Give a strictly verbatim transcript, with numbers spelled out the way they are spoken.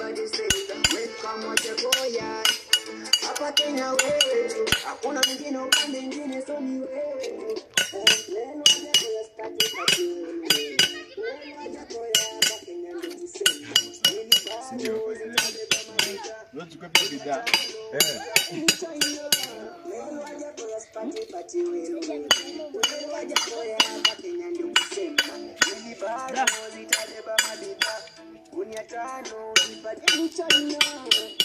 melodies. Welcome Wajackoyah. Hapa Kenya wewe, hakuna mwingine upande mwingine so ni wewe. Neno Wajackoyah staki kati wewe. Neno Wajackoyah hapa Kenya ndio tuseme. Ili bado zitabeba maisha. Unachukua bidhaa. Eh. Neno Wajackoyah staki kati wewe. Neno Wajackoyah hapa Kenya ndio tuseme. Ili bado zitabeba maisha. Unyatano ipate mchana.